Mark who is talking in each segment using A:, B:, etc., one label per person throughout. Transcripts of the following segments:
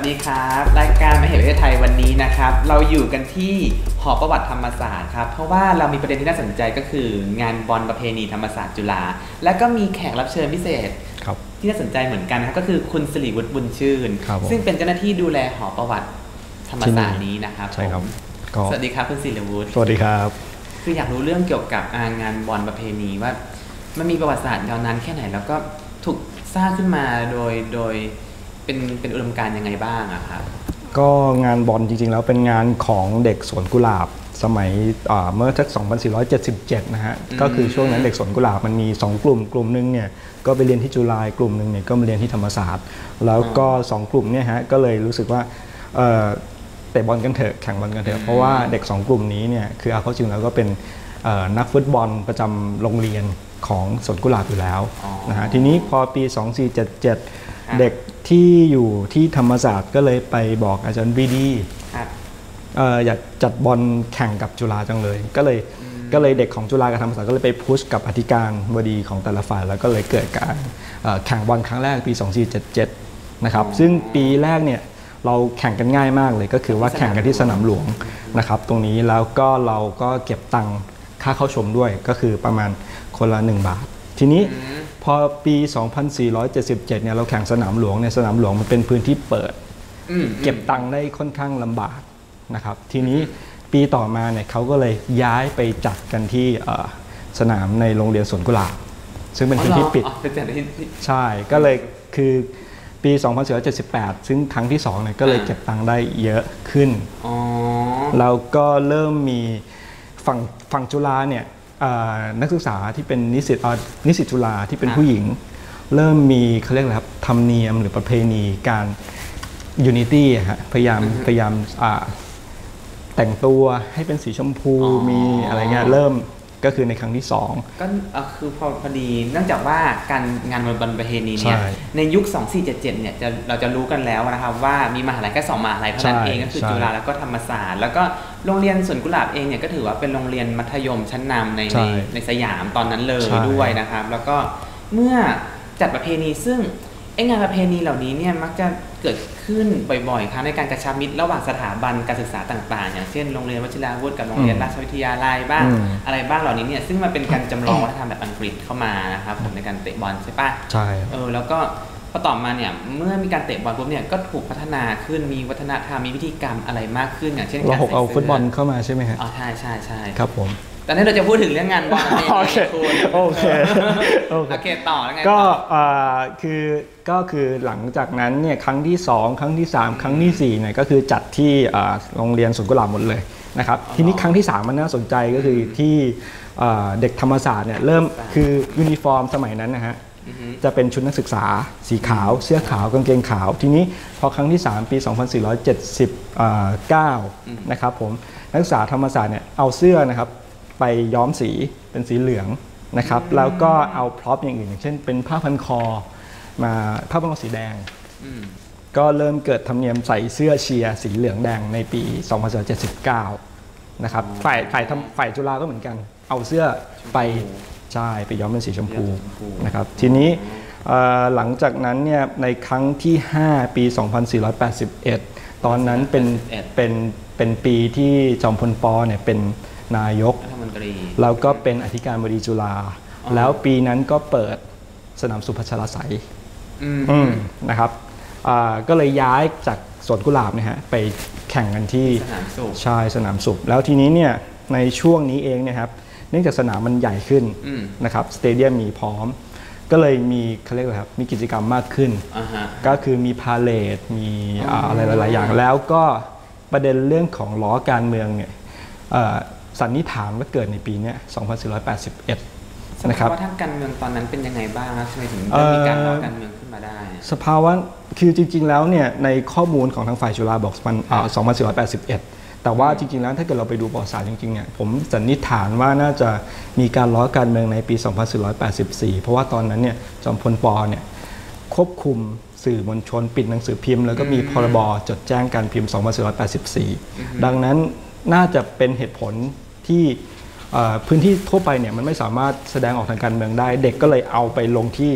A: ดีครับรายการมหาวิทยาลัยไทยวันนี้นะครับเราอยู่กันที่หอประวัติธรรมศาสตร์ครับเพราะว่าเรามีประเด็นที่น่าสนใจก็คืองานบอลประเพณีธรรมศาสตร์จุฬาและก็มีแขกรับเชิญพิเศษที่น่าสนใจเหมือนกันนะครับก็คือคุณสิริวุฒิบุญชื่นซึ่งเป็นเจ้าหน้าที่ดูแลหอประวัติธรรมศาสตร์นี้นะครับ
B: ใช่ครับ
A: สวัสดีครับคุณสิริวุฒิ
B: สวัสดีครับ
A: คืออยากรู้เรื่องเกี่ยวกับงานบอลประเพณีว่ามันมีประวัติศาสตร์ยาวนานแค่ไหนแล้วก็ถูกสร้างขึ้นมาโดยเป็นอุดมการณ์ยังไงบ้างอะครับ
B: ก็งานบอลจริงๆแล้วเป็นงานของเด็กสวนกุหลาบสมัยเมื่อสัก2477นะฮะก็คือช่วงนั้นเด็กสวนกุหลาบมันมี2กลุ่มนึงเนี่ยก็ไปเรียนที่จุฬากลุ่มนึงเนี่ยก็มาเรียนที่ธรรมศาสตร์แล้วก็2กลุ่มเนี่ยฮะก็เลยรู้สึกว่าเตะบอลกันเถอะแข่งบอลกันเถอะเพราะว่าเด็ก2กลุ่มนี้เนี่ยคือเอาเข้าจริงแล้วก็เป็นนักฟุตบอลประจำโรงเรียนของสวนกุหลาบอยู่แล้วนะฮะทีนี้พอปี2477เด็กที่อยู่ที่ธรรมศาสตร์ก็เลยไปบอกอาจารย์บีดีอยากจัดบอลแข่งกับจุฬาจังเลยก็เลยเด็กของจุฬากับธรรมศาสตร์ก็เลยไปพุชกับอธิการบดีของแต่ละฝ่ายแล้วก็เลยเกิดการแข่งบอลครั้งแรกปี2477นะครับซึ่งปีแรกเนี่ยเราแข่งกันง่ายมากเลยก็คือว่าแข่งกันที่สนามหลวงนะครับตรงนี้แล้วก็เราก็เก็บตังค่าเข้าชมด้วยก็คือประมาณคนละ1 บาททีนี้พอปี 2477 เนี่ยเราแข่งสนามหลวงเนี่ยสนามหลวงมันเป็นพื้นที่เปิดเก็บตังค์ได้ค่อนข้างลำบากนะครับทีนี้ปีต่อมาเนี่ยเขาก็เลยย้ายไปจัดกันที่สนามในโรงเรียนสวนกุหลาบซึ่งเป็นพื้นที่ปิดใช่ก็เลยคือปี 2478 ซึ่งครั้งที่2เนี่ยก็เลยเก็บตังค์ได้เยอะขึ้นแล้วก็เริ่มมีฝั่งจุฬาเนี่ยนักศึกษาที่เป็นนิสิตจุฬาที่เป็นผู้หญิงเริ่มมีเขาเรียกอะไรครับธรรมเนียมหรือประเพณีการยูนิตี้ฮะพยายามแต่งตัวให้เป็นสีชมพูมีอะไรเงี้ยเริ่มก็คือในครั้งที่2
A: ก็คือพอดีเนื่องจากว่าการงานบอลประเพณีเนี่ยในยุค2477เนี่ยเราจะรู้กันแล้วนะครับว่ามีมหาลัยแค่2มหาลัยเท่านั้นเองก็คือจุฬาแล้วก็ธรรมศาสตร์แล้วก็โรงเรียนสวนกุหลาบเองเนี่ยก็ถือว่าเป็นโรงเรียนมัธยมชั้นนำในสยามตอนนั้นเลยด้วยนะครับแล้วก็เมื่อจัดประเพณีซึ่งงานประเพณีเหล่านี้เนี่ยมักจะเกิดขึ้นบ่อยๆครับในการกระชับมิตรระหว่างสถาบันการศึกษาต่างๆอย่างเช่นโรงเรียนวชิราวุธกับโรงเรียนราชวิทยาลัยบ้างอะไรบ้างเหล่านี้เนี่ยซึ่งมันเป็นการจำลองวัฒนธรรมแบบอังกฤษเข้ามานะครับผมในการเตะบอลใช่ปะ
B: ใช่
A: แล้วก็พอต่อมาเนี่ยเมื่อมีการเตะบอลปุ๊บเนี่ยก็ถูกพัฒนาขึ้นมีวัฒนธรรมมีวิธีกรรมอะไรมากขึ้นอย่างเช่นการใส่เสื้อ
B: เอาฟุตบอลเข้ามาใช่ไหมฮะ
A: ใช่ใช่ใช่
B: ครับผม
A: ตอนนี้เราจะพูดถึงเรื่องงานบอล
B: โอเค
A: ต่อแล้วไง
B: ก็คือหลังจากนั้นเนี่ยครั้งที่2ครั้งที่3ครั้งที่4เนี่ยก็คือจัดที่โรงเรียนสวนกุหลาบหมดเลยนะครับทีนี้ครั้งที่3มันน่าสนใจก็คือที่เด็กธรรมศาสตร์เนี่ยเริ่มคือยูนิฟอร์มสมัยนั้นนะฮะจะเป็นชุดนักศึกษาสีขาวเสื้อขาวกางเกงขาวทีนี้พอครั้งที่3ปี2479นะครับผมนักศึกษาธรรมศาสตร์เนี่ยเอาเสื้อนะครับไปย้อมสีเป็นสีเหลืองนะครับแล้วก็เอาพร็อพอย่างอื่นอย่างเช่นเป็นผ้าพันคอมาผ้าพันคอสีแดงก็เริ่มเกิดธรรมเนียมใส่เสื้อเชียร์สีเหลืองแดงในปี2479นะครับฝ่ายจุฬาก็เหมือนกันเอาเสื้อไปย้อมเป็นสีชมพูนะครับทีนี้หลังจากนั้นเนี่ยในครั้งที่5ปี2481ตอนนั้นเป็นปีที่จอมพลป.เนี่ยเป็นนายกแล้วก็เป็นอธิการบดีจุฬาแล้วปีนั้นก็เปิดสนามสุพัชรไสยนะครับก็เลยย้ายจากสวนกุหลาบเนี่ยฮะไปแข่งกันที่สนามสุขแล้วทีนี้เนี่ยในช่วงนี้เองเนี่ยครับเนื่องจากสนามมันใหญ่ขึ้นนะครับสเตเดียมมีพร้อมก็เลยมีเขาเรียกว่าครับมีกิจกรรมมากขึ้นก็คือมีพาเลทมีอะไรหลายๆอย่างแล้วก็ประเด็นเรื่องของล้อการเมืองเนี่ยสันนิษฐานว่าเกิดในปีนี้2481นะครับ
A: ว่าทางการเมืองตอนนั้นเป็นยังไงบ้างครับทำไมถึงมีการล้อการเมืองขึ้นมาได้
B: สภาวะคือจริงๆแล้วเนี่ยในข้อมูลของทางฝ่ายจุฬาบอก2481แต่ว่าจริงๆแล้วถ้าเกิดเราไปดูประวัติศาสตร์จริงๆเนี่ยผมสันนิษฐานว่าน่าจะมีการล้อการเมืองในปี2484เพราะว่าตอนนั้นเนี่ยจอมพลป.เนี่ยควบคุมสื่อมวลชนปิดหนังสือพิมพ์แล้วก็มีพรบจดแจ้งการพิมพ์2484ดังนั้นน่าจะเป็นเหตุผลที่พื้นที่ทั่วไปเนี่ยมันไม่สามารถแสดงออกทางการเมืองได้เด็กก็เลยเอาไปลงที่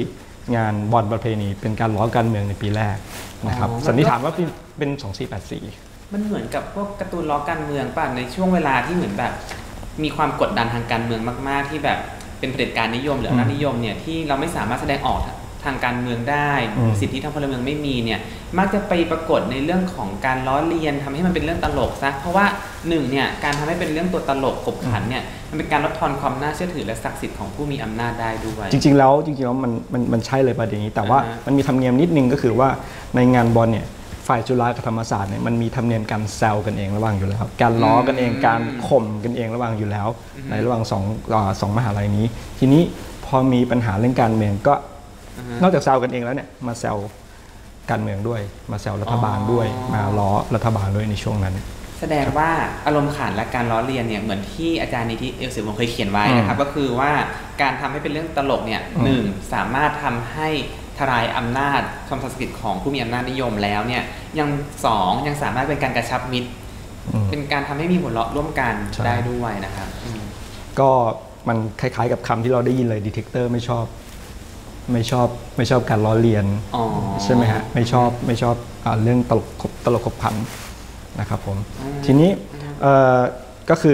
B: งานบอลประเพณีเป็นการล้อการเมืองในปีแรกนะครับสันนิษฐานว่าเป็น 2484
A: มันเหมือนกับพวกการ์ตูนล้อการเมืองป่ะในช่วงเวลาที่เหมือนแบบมีความกดดันทางการเมืองมากๆที่แบบเป็นเผด็จการนิยมหรืออำนาจนิยมเนี่ยที่เราไม่สามารถแสดงออกทางการเมืองได้สิทธิทางพลเมืองไม่มีเนี่ยมักจะไปปรากฏในเรื่องของการล้อเลียนทำให้มันเป็นเรื่องตลกซะเพราะว่าหนึ่งเนี่ยการทำให้เป็นเรื่องตัวตลกขบขันเนี่ยมันเป็นการลดทอนความน่าเชื่อถือและศักดิ์สิทธิ์ของผู้มีอำนาจได้ด้วย
B: จริงๆแล้วมันใช่เลยประเด็นนี้แต่ว่ามันมีธรรมเนียมนิดนึงก็คือว่าในงานบอลเนี่ยฝ่ายจุฬากับธรรมศาสตร์เนี่ยมันมีธรรมเนียมการแซวกันเองระหว่างอยู่แล้วการล้อกันเองการข่มกันเองระหว่างอยู่แล้วในระหว่างสองมหาลัยนี้ทีนี้พอมีปัญหาเรื่องการเมืองก็นอกจากแซวกันเองแล้วเนี่ยมาแซวการเมืองด้วยมาแซวรัฐบาลด้วยมาล้อรัฐบาลด้วยในช่วงนั้น
A: แสดงว่าอารมณ์ขันและการล้อเลียนเนี่ยเหมือนที่อาจารย์นิธิเอลศิวงศ์เคยเขียนไว้นะครับก็คือว่าการทำให้เป็นเรื่องตลกเนี่ยหนึ่งสามารถทำให้ทลายอำนาจความศักดิ์สิทธิ์ของผู้มีอำนาจนิยมแล้วเนี่ยยังสามารถเป็นการกระชับมิตรเป็นการทำให้มีหัวเราะร่วมกันได้ด้วยนะครับ
B: ก็มันคล้ายๆกับคำที่เราได้ยินเลยดีเทคเตอร์ไม่ชอบการล้อเลียนใช่ไหมฮะไม่ชอบเรื่องตลกขบขันนะครับผมทีนี้ก็คือ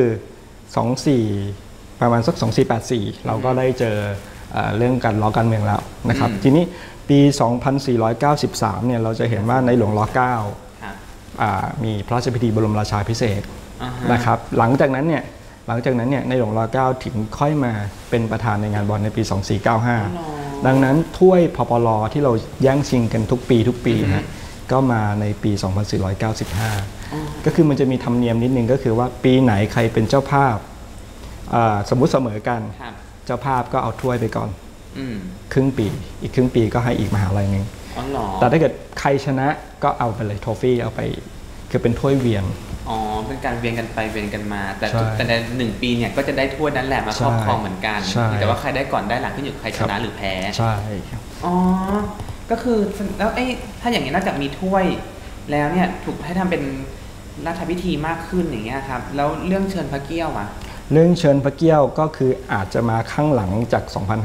B: ประมาณสัก2484เราก็ได้เจอเรื่องการล้อการเมืองแล้วนะครับทีนี้ปี 2493 เนี่ยเราจะเห็นว่าในหลวงรัชกาล9มีพระราชพิธีบรมราชาภิเษกนะครับหลังจากนั้นเนี่ยในหลวงรัชกาล9ถึงค่อยมาเป็นประธานในงานบอลในปี 2495ดังนั้นถ้วยพปลที่เราแย่งชิงกันทุกปีนะก็มาในปี 2495ก็คือมันจะมีธรรมเนียมนิดนึงก็คือว่าปีไหนใครเป็นเจ้าภาพสมมุติเสมอกันเจ้าภาพก็เอาถ้วยไปก่อนครึ่งปีอีกครึ่งปีก็ให้อีกมหาลัยนึงแต่ถ้าเกิดใครชนะก็เอาไปเลยโทฟี่เอาไปคือเป็นถ้วยเวียน
A: เป็นการเวียนกันไปเวียนกันมาแต่ใน1 ปีเนี่ยก็จะได้ถ้วยนั้นแหละมาครอบครองเหมือนกันแต่ว่าใครได้ก่อนได้หลังขึ้นอยู่กับใครชนะหรือแพ้
B: ใช่
A: ก็คือแล้วถ้าอย่างนี้นอกจากมีถ้วยแล้วเนี่ยถูกให้ทำเป็นราชพิธีมากขึ้นอย่างเงี้ยครับแล้วเรื่องเชิญพระเกี้ยวอะ
B: เรื่องเชิญพระเกี้ยวก็คืออาจจะมาข้างหลังจาก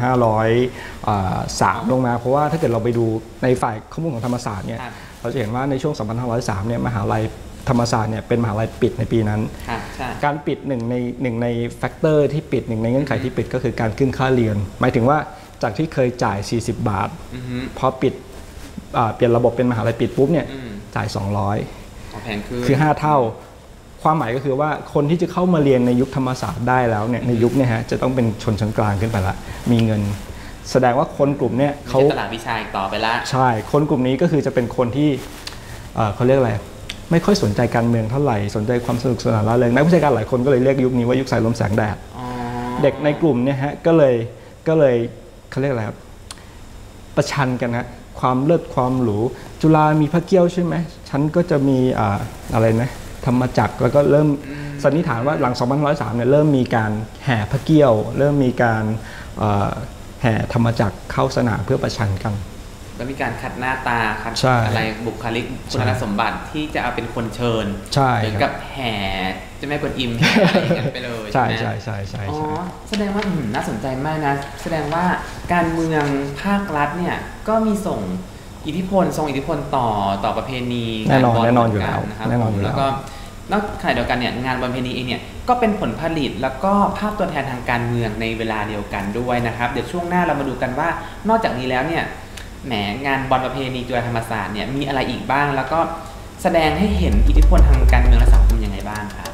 B: 2503 ลงมาเพราะว่าถ้าเกิดเราไปดูในฝ่ายข้อมูลของธรรมศาสตร์เนี่ยเราจะเห็นว่าในช่วง 2503 เนี่ยมหาลัยธรรมศาสตร์เนี่ยเป็นมหาลัยปิดในปีนั้นการปิดหนึ่งในแฟกเตอร์ที่ปิดหนึ่งในเงื่อนไขที่ปิดก็คือการขึ้นค่าเรียนหมายถึงว่าจากที่เคยจ่าย40 บาทพอปิดเปลี่ยนระบบเป็นมหาลัยปิดปุ๊บเนี่ยจ่าย200
A: แพงขึ้น
B: คือ5 เท่าความหมายก็คือว่าคนที่จะเข้ามาเรียนในยุคธรรมศาสตร์ได้แล้วเนี่ยในยุคเนี่ยฮะจะต้องเป็นชนชั้นกลางขึ้นไปละมีเงินแสดงว่าคนกลุ่มเนี่ย
A: เขาตลาดวิชาอีกต่อไปละ
B: ใช่คนกลุ่มนี้ก็คือจะเป็นคนที่เขาเรียกอะไรไม่ค่อยสนใจการเมืองเท่าไหร่สนใจความสนุกสนานร่าเริงนักวิชาการหลายคนก็เลยเรียกยุคนี้ว่ายุคสายลมแสงแดดเด็กในกลุ่มเนี่ยฮะก็เลยเขาเรียกอะไรครับประชันกันนะความเลิศความหรูจุฬามีพระเกี้ยวใช่ไหมฉันก็จะมีอะไรนะธรรมจักรแล้วก็เริ่มสันนิษฐานว่าหลัง 2503 เนี่ยเริ่มมีการแห่พระเกี้ยวเริ่มมีการแห่ธรรมจักรเข้าสนามเพื่อประชันกัน
A: แล้วมีการคัดหน้าตาคัดอะไรบุคลิกคุณสมบัติที่จะเอาเป็นคนเชิญเหมือนกับแห่เจ้าแม่กวนอิมอะไรกันไปเลย
B: ใช่
A: แสดงว่าน่าสนใจมากนะแสดงว่าการเมืองภาครัฐเนี่ยก็มีส่งอิทธิพลต่อประเพณี
B: แน่นอนอยู่แล้ว
A: นะครับแล้วก็นอกขณะเดียวกันเนี่ยงานประเพณีเองเนี่ยก็เป็นผลผลิตแล้วก็ภาพตัวแทนทางการเมืองในเวลาเดียวกันด้วยนะครับเดี๋ยวช่วงหน้าเรามาดูกันว่านอกจากนี้แล้วเนี่ยแหมงานบอลประเพณีจุฬาธรรมศาสตร์เนี่ยมีอะไรอีกบ้างแล้วก็แสดงให้เห็นอิทธิพลทางการเมืองและสังคมยังไงบ้างครับ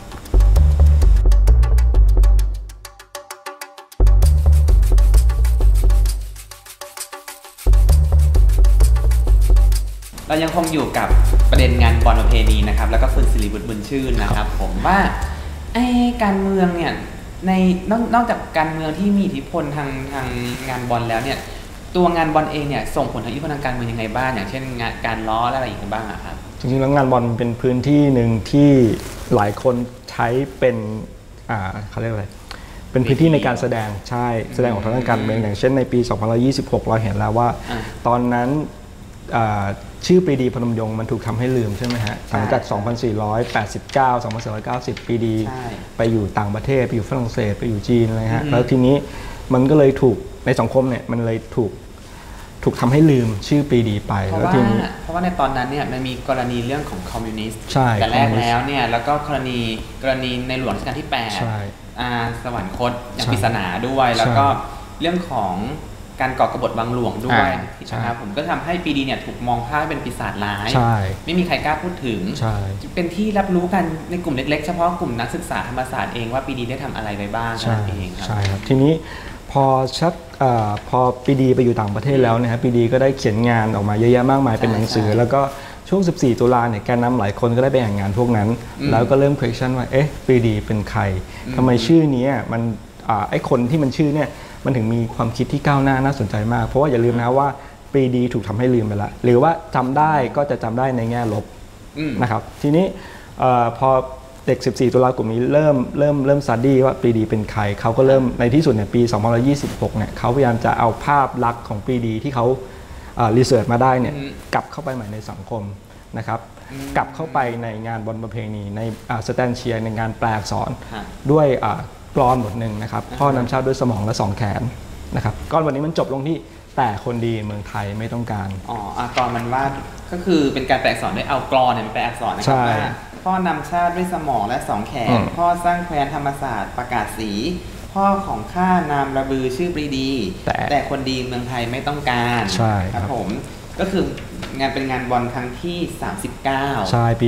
A: เรายังคงอยู่กับประเด็นงานบอลประเพณีนะครับแล้วก็คุณศิริบุตรบุญชื่นนะครับผมว่าการเมืองเนี่ยในนอกจากการเมืองที่มีอิทธิพลทางงานบอลแล้วเนี่ยตัวงานบอลเองเนี่ยส่งผลทางอิทธิพลทางการเมืองยังไงบ้างอย่างเช่นงานการล้ออะไรอีกบ้างครับ
B: จริงๆแล้วงานบอลเป็นพื้นที่หนึ่งที่หลายคนใช้เป็นเขาเรียกอะไรเป็นพื้นที่ในการแสดงใช่แสดงออกทางการเมืองอย่างเช่นในปี 2026 เราเห็นแล้วว่าตอนนั้นชื่อปรีดีพนมยงค์มันถูกทำให้ลืมใช่ไหมฮะหลังจาก 2489 2490 ปรีดีไปอยู่ต่างประเทศไปอยู่ฝรั่งเศสไปอยู่จีนอะไรฮะแล้วทีนี้มันก็เลยถูกในสังคมเนี่ยมันเลยถูกถูกทำให้ลืมชื่อปรีดีไป
A: เพราะว่าในตอนนั้นเนี่ยมันมีกรณีเรื่องของคอมมิวนิสต์แต่แรกแล้วเนี่ยแล้วก็กรณีในหลวงรัชกาลที่8สวรรคตอย่างปริศนาด้วยแล้วก็เรื่องของการก่อกบฏวังหลวงด้วยนะครับผมก็ทำให้ปรีดีเนี่ยถูกมองภาพเป็นปีศาจร้ายไม่มีใครกล้าพูดถึงเป็นที่รับรู้กันในกลุ่มเล็กๆเฉพาะกลุ่มนักศึกษาธรรมศาสตร์เองว่าปรีดีได้ทำอะไรไปบ้างนั่นเอง
B: ใช่ครับทีนี้พอปรีดีไปอยู่ต่างประเทศแล้วนะครับปรีดีก็ได้เขียนงานออกมาเยอะแยะมากมายเป็นหนังสือแล้วก็ช่วง14ตุลาเนี่ยแกนนำหลายคนก็ได้ไปอ่านงานพวกนั้นแล้วก็เริ่ม question ว่าเอ๊ะปรีดีเป็นใครทำไมชื่อนี้มันไอ้คนที่มันชื่อเนี่ยมันถึงมีความคิดที่ก้าวหน้าน่าสนใจมากเพราะว่าอย่าลืมนะว่าปรีดีถูกทำให้ลืมไปแล้วหรือว่าจำได้ก็จะจำได้ในแง่ลบนะครับทีนี้พอเด็ก14ตุลากลุ่มนี้เริ่มสตัดดี้ว่าปรีดีเป็นใครเขาก็เริ่มในที่สุดเนี่ยปี2526เนี่ยเขาพยายามจะเอาภาพลักษณ์ของปรีดีที่เขารีเสิร์ชมาได้เนี่ยกลับเข้าไปใหม่ในสังคมนะครับกลับเข้าไปในงานบอลประเพณีในสแตนเชียร์ในงานแปลอักษรด้วยกลอนบทหนึ่งนะครับพ่อนำชาติด้วยสมองและ2 แขนนะครับก้อนวันนี้มันจบลงที่แต่คนดีเมืองไทยไม่ต้องการ
A: กลอนมันว่าก็คือเป็นการแปลอักษรด้วยเอากลอนเนี่ยแปลอักษรนะครับว่าพ่อนำชาติด้วยสมองและ2 แขนพ่อสร้างแคว้นธรรมศาสตร์ประกาศสีพ่อของข้านามระบือชื่อปรีดีแต่คนดีเมืองไทยไม่ต้องการ
B: ใช่
A: ครับผมก็คืองานเป็นงานบอลครั้งที่39
B: ใช่ปี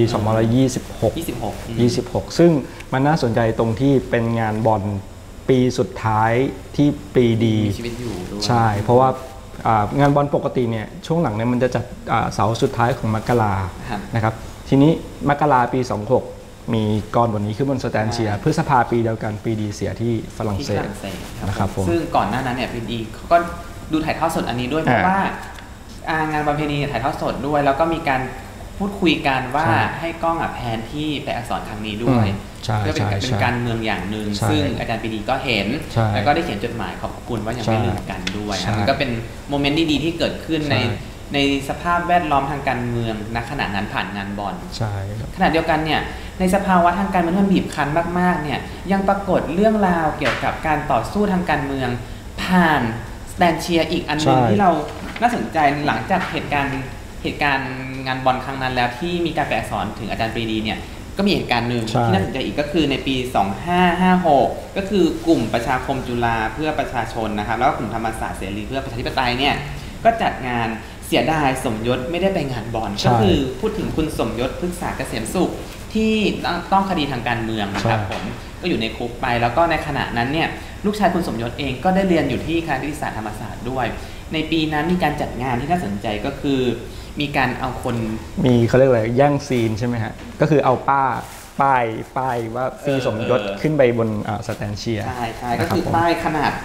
B: 26ซึ่งมันน่าสนใจตรงที่เป็นงานบอลปีสุดท้ายที่ปรีดี
A: มีชีวิตอยู่ด้วย
B: ใช่เพราะว่างานบอลปกติเนี่ยช่วงหลังเนี่ยมันจะจัดเสาร์สุดท้ายของมกรานะครับทีนี้มกราปี26มีกรบทนี้ขึ้นบนสแตนเชียร์พฤษภาปีเดียวกันปรีดีเสียที่ฝรั่งเศสนะครับผม
A: ซึ่งก่อนหน้านั้นเนี่ยปรีดีเขาก็ดูถ่ายทอดสดอันนี้ด้วยเพราะว่างานประเพณีถ่ายทอดสดด้วยแล้วก็มีการพูดคุยกันว่าให้กล้องแผนที่แปลอักษรทางนี้ด้วยเพื่อเป็นการเมืองอย่างหนึ่งซึ่งอาจารย์ปรีดีก็เห็นแล้วก็ได้เขียนจดหมายขอบคุณว่ายังไม่ลืมกันด้วยมันก็เป็นโมเมนต์ดีๆที่เกิดขึ้นในสภาพแวดล้อมทางการเมืองณขณะนั้นผ่านงานบอลขณะเดียวกันเนี่ยในสภาวะทางการเมืองที่มันบีบคั้นมากๆเนี่ยยังปรากฏเรื่องราวเกี่ยวกับการต่อสู้ทางการเมืองผ่านสแตนเชียร์อีกอันนึงที่เราน่าสนใจหลังจากเหตุการณ์งานบอลครั้งนั้นแล้วที่มีการแปลอักษรถึงอาจารย์ปรีดีเนี่ยก็มีเหตุการณ์หนึ่งที่น่าสนใจอีกก็คือในปี2556ก็คือกลุ่มประชาคมจุฬาเพื่อประชาชนนะครับแล้วก็กลุ่มธรรมศาสตร์เสรีเพื่อประชาธิปไตยเนี่ยก็จัดงานเสียดายสมยศไม่ได้ไปงานบอลก็คือพูดถึงคุณสมยศพฤกษาเกษมสุขที่ต้องคดีทางการเมืองนะครับผมก็อยู่ในคุกไปแล้วก็ในขณะนั้นเนี่ยลูกชายคุณสมยศเองก็ได้เรียนอยู่ที่คณะนิติศาสตร์ธรรมศาสตร์ด้วยในปีนั้นมีการจัดงานที่น่าสนใจก็คือมีการเอาคน
B: มีเขาเรียกอะไรแย่งซีนใช่ไหมฮะก็คือเอาป้ายว่าฟรีสมยศขึ้นไปบนสแตนเชียร์
A: ใช่ก็คือป้ายขนาด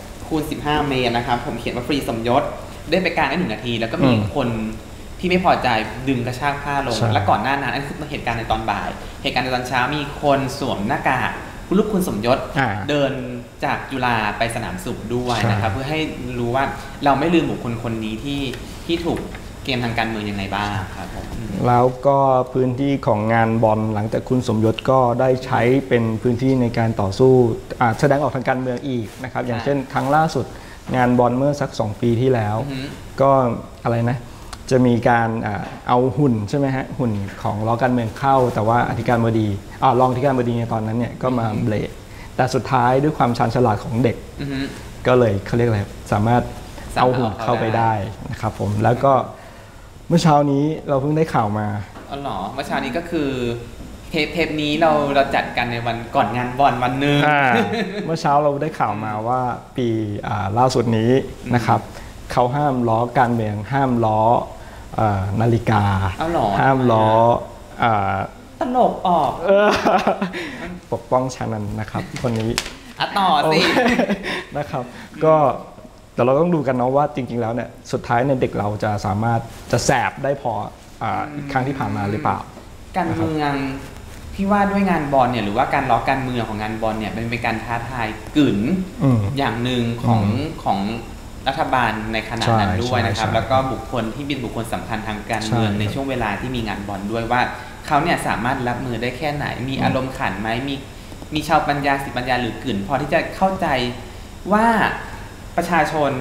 A: 6x15 เมตรนะครับผมเขียนว่าฟรีสมยศได้ไปกางได้1 นาทีแล้วก็มีคนที่ไม่พอใจดึงกระชากผ้าลงและก่อนหน้านั้นอันนี้คือเหตุการณ์ในตอนบ่ายเหตุการณ์ในตอนเช้ามีคนสวมหน้ากากคุณลูกคุณสมยศเดินจากจุฬาไปสนามสุขด้วยนะครับเพื่อให้รู้ว่าเราไม่ลืมบุคคลคนนี้ที่ถูกเกมทางการเมืองยังไงบ้างครับผม
B: แล้วก็พื้นที่ของงานบอลหลังจากคุณสมยศก็ได้ใช้เป็นพื้นที่ในการต่อสู้แสดงออกทางการเมืองอีกนะครับอย่างเช่นครั้งล่าสุดงานบอลเมื่อสัก2 ปีที่แล้วก็อะไรนะจะมีการเอาหุ่นใช่ไหมฮะหุ่นของล้อการเมืองเข้าแต่ว่าอธิการบดีรองอธิการบดีในตอนนั้นเนี่ยก็มาเบรกแต่สุดท้ายด้วยความชาญฉลาดของเด็กก็เลยเขาเรียกอะไรสามารถเอาหุ่นเข้าไปได้นะครับผมแล้วก็เมื่อเช้านี้เราเพิ่งได้ข่าวมา
A: อ๋อเหรอเมื่อเช้านี้ก็คือเทปนี้เราจัดกันในวันก่อนงานบอลวันนึง
B: เมื่อเช้าเราได้ข่าวมาว่าปีล่าสุดนี้นะครับเขาห้ามล้อการเมืองห้ามล้อนาฬิกาห้ามล้อ
A: ตลกออก
B: ปกป้องชานันนะครับคนนี้
A: ต่อสิ
B: นะครับก็แต่เราต้องดูกันเนาะว่าจริงๆแล้วเนี่ยสุดท้ายเนี่ยเด็กเราจะสามารถจะแสบได้พอครั้งที่ผ่านมาหรือเปล่า
A: การเมืองพี่ว่าด้วยงานบอลเนี่ยหรือว่าการล้อการเมืองของงานบอลเนี่ยเป็นการท้าทายกึ่นอย่างหนึ่งของรัฐบาลในขณะนั้นด้วยนะครับแล้วก็บุคคลที่เป็นบุคคลสำคัญทางการเมืองในช่วงเวลาที่มีงานบอลด้วยว่าเขาเนี่ยสามารถรับมือได้แค่ไหนมีอารมณ์ขันไหมมีชาวปัญญาสิปัญญาหรือกึ่นพอที่จะเข้าใจว่าประชาชน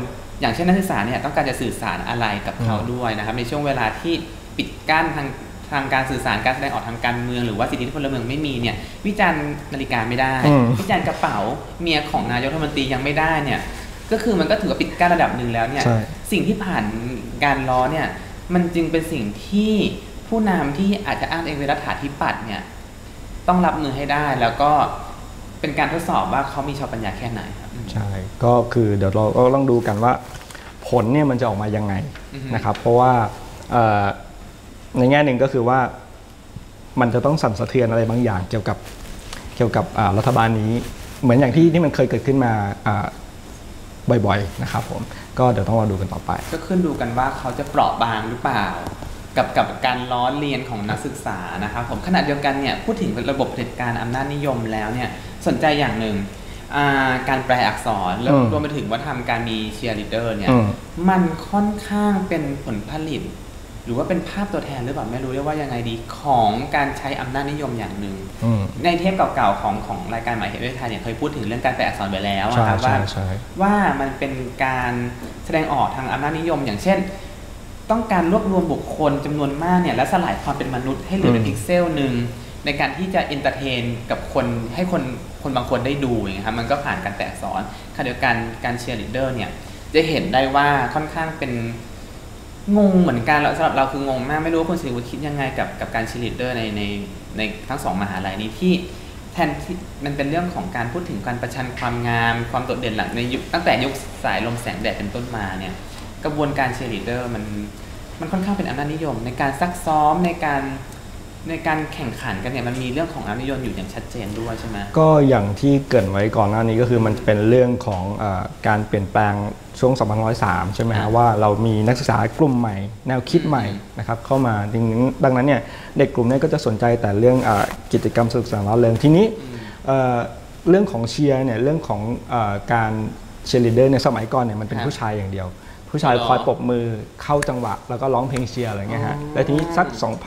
A: อย่างเช่นนักศึกษาเนี่ยต้องการจะสื่อสารอะไรกับเขาด้วยนะครับในช่วงเวลาที่ปิดกั้นทางการสื่อสารการแสดงออกทางการเมืองหรือว่าสิทธิพลเมืองไม่มีเนี่ยวิจารณ์นาฬิกาไม่ได้วิจารณ์กระเป๋าเมียของนายกรัฐมนตรียังไม่ได้เนี่ยก็คือมันก็ถือว่าปิดกั้นระดับหนึ่งแล้วเนี่ยสิ่งที่ผ่านการล้อเนี่ยมันจึงเป็นสิ่งที่ผู้นำที่อาจจะอ้างเองเป็นรัฐาธิปัตย์เนี่ยต้องรับมือให้ได้แล้วก็เป็นการทดสอบว่าเขามีชาวปัญญาแค่ไหนครับ
B: ใช่ก็คือเดี๋ยวเราก็ต้องดูกันว่าผลเนี่ยมันจะออกมายังไงนะครับเพราะว่าในแง่หนึ่งก็คือว่ามันจะต้องสั่นสะเทือนอะไรบางอย่างเกี่ยวกับรัฐบาลนี้เหมือนอย่างที่มันเคยเกิดขึ้นมาบ่อยๆนะครับผมก็เดี๋ยวต้องรอดูกันต่อไป
A: ก็ขึ้นดูกันว่าเขาจะเปราะบางหรือเปล่ากับการล้อเลียนของนักศึกษานะครับผมขณะเดียวกันเนี่ยพูดถึงระบบเผด็จการอำนาจนิยมแล้วเนี่ยสนใจอย่างหนึ่งการแปลอักษรแล้วรวมไปถึงวัฒนธรรมการมีเชียร์ลีดเดอร์เนี่ยมันค่อนข้างเป็นผลผลิตหรือว่าเป็นภาพตัวแทนหรือเปล่าไม่รู้เรียกว่ายังไงดีของการใช้อำนาจนิยมอย่างหนึ่งในเทปเก่าๆของรายการหมายเหตุประเทศไทยเนี่ยเคยพูดถึงเรื่องการแปลอักษรไปแล้วนะครับว่ามันเป็นการแสดงออกทางอำนาจนิยมอย่างเช่นต้องการรวบรวมบุคคลจำนวนมากเนี่ยและสลายความเป็นมนุษย์ให้เหลือเป็นพิกเซลหนึ่งในการที่จะเอนเตอร์เทนกับคนให้คนบางคนได้ดูอย่างเงี้ยครับมันก็ผ่านการแตะสอนขณะเดียวกันการเชียร์ลีดเดอร์เนี่ยจะเห็นได้ว่าค่อนข้างเป็นงงเหมือนกันสำหรับเราคืองงมากไม่รู้ว่าคุณศิริวุฒิคิดยังไงกับการเชียร์ลีดเดอร์ในทั้งสองมหาลัยนี้ที่แทนที่มันเป็นเรื่องของการพูดถึงการประชันความงามความโดดเด่นหลังในยุคตั้งแต่ยุคสายลมแสงแดดเป็นต้นมาเนี่ยกระบวนการเชียร์ลีดเดอร์มันค่อนข้างเป็นอำนาจนิยมในการซักซ้อมในการแข่งขันกันเนี่ยมันมีเรื่องของอำนาจนิยมอยู่อย่างชัดเจนด้วยใช่ไหม
B: ก็อย่างที่เกริ่นไว้ก่อนหน้านี้ก็คือมันเป็นเรื่องของการเปลี่ยนแปลงช่วง2503ใช่ไหมฮะว่าเรามีนักศึกษากลุ่มใหม่แนวคิดใหม่นะครับเข้ามาดังนั้นเนี่ยเด็กกลุ่มนี้ก็จะสนใจแต่เรื่องกิจกรรมสนุกสนานร่าเริงทีนี้เรื่องของเชียร์เนี่ยเรื่องของการเชียร์ลีดเดอร์ในสมัยก่อนเนี่ยมันเป็นผู้ชายอย่างเดียวผู้ชายคอยปรบมือเข้าจังหวะแล้วก็ร้องเพลงเชียร์อะไรเงี้ยฮะแล้วทีนี้สัก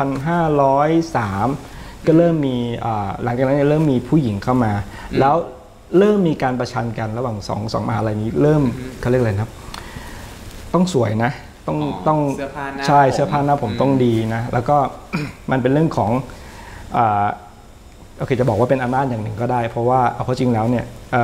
B: 2503 ก็เริ่มมีหลังจากนั้นเริ่มมีผู้หญิงเข้ามาแล้วเริ่มมีการประชันกันระหว่างสองมหาลัยนี้เริ่มเขาเรียกอะไรนะต้องสวยนะต้องใช่เสื้อผ้าหน้าผมต้องดีนะแล้วก็ มันเป็นเรื่องของโอเคจะบอกว่าเป็นอำนาจอย่างหนึ่งก็ได้เพราะว่าเอาเข้าจริงแล้วเนี่ย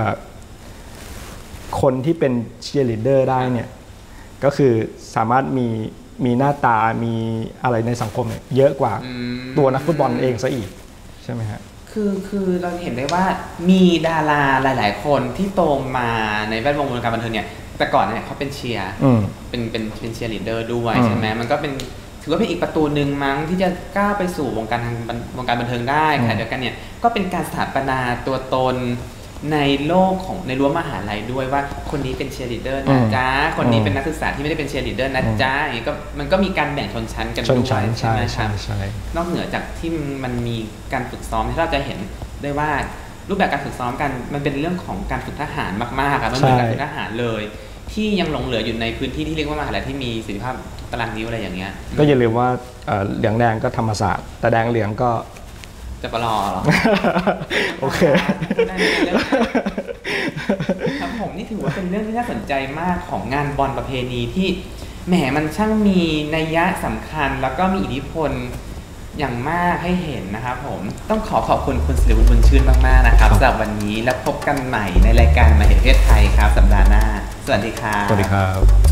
B: คนที่เป็นเชียร์ลีดเดอร์ได้เนี่ยก็คือสามารถมีหน้าตามีอะไรในสังคมเยอะกว่าตัวนักฟุตบอลเองซะอีกใช่ไหมฮะ
A: คือเราเห็นได้ว่ามีดาราหลายๆคนที่โตมาในแวดวงการบันเทิงเนี่ยแต่ก่อนเนี่ยเขาเป็นเชียร์เป็นเชียร์ลีดเดอร์ด้วยใช่ไหมมันก็เป็นถือว่าเป็นอีกประตูหนึ่งมั้งที่จะก้าวไปสู่วงการบันเทิงได้ค่ะเดียวกันเนี่ยก็เป็นการสถาปนาตัวตนในโลกของในรั้วมหาลัยด้วยว่าคนนี้เป็นเชียร์ลีดเดอร์นะจ๊ะคนนี้เป็นนักศึกษาที่ไม่ได้เป็นเชียร์ลีดเดอร์นะจ๊ะอย่างนี้ก็มันก็มีการแบ่งชนชั้นกันด้วยใช่ไหมครับนอกเหนือจากที่มันมีการฝึกซ้อมที่เราจะเห็นได้ว่ารูปแบบการฝึกซ้อมกันมันเป็นเรื่องของการฝึกทหารมากๆครับมันเป็นการฝึกทหารเลยที่ยังหลงเหลืออยู่ในพื้นที่ที่เรียกว่ามหาลัยที่มีศักยภาพตารางนิ้วอะไรอย่างเงี้ย
B: ก็อย่าลืมว่าเหลืองแดงก็ธรรมศาสตร์แต่แดงเหลืองก็
A: จะปลอหรอ
B: โอเค
A: ครับผมนี่ถือว่าเป็นเรื่องที่น่าสนใจมากของงานบอลประเพณีที่แหมมันช่างมีนัยยะสำคัญแล้วก็มีอิทธิพลอย่างมากให้เห็นนะครับผมต้องขอบคุณคุณศิริวุฒิ บุญชื่นมากๆนะครับสำหรับวันนี้แล้วพบกันใหม่ในรายการมหาเหตุประเทศไทยครับสัปดาห์หน้าสวัสดีครับ
B: สวัสดีครับ